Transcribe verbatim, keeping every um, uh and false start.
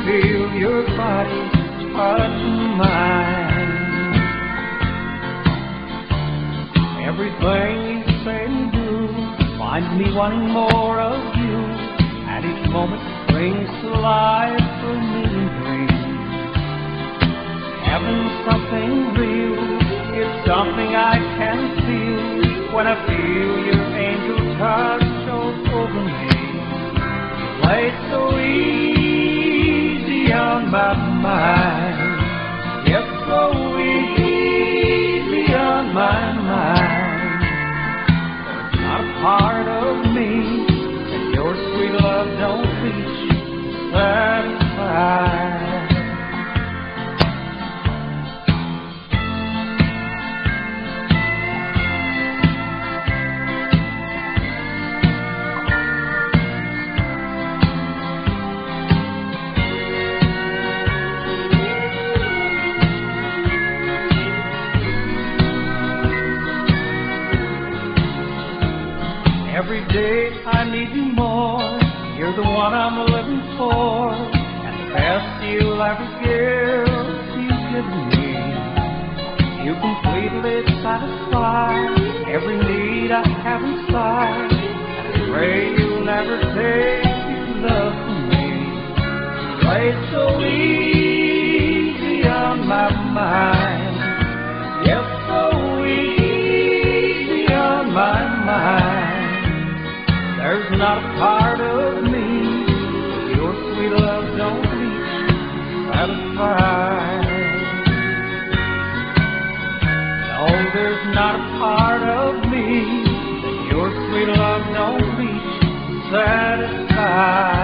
feel your body touch mine. Everything you say and do finds me wanting more of you, and each moment brings to life a million dreams. Having something real is something I can feel when I feel your angel touch all over me. You lay so easy on my mind, yes, so easy on my mind. There's not a part of me that your sweet love don't reach to satisfy. Every day I need you more. You're the one I'm living for, and the best you'll ever give, you give me. You completely satisfy every need I have inside, and I pray you'll never take your love from me. You lay so easy on my mind, yes, so easy on my mind. There's not a part of me that your sweet love don't reach to satisfy. No, there's not a part of me that your sweet love don't reach to satisfy.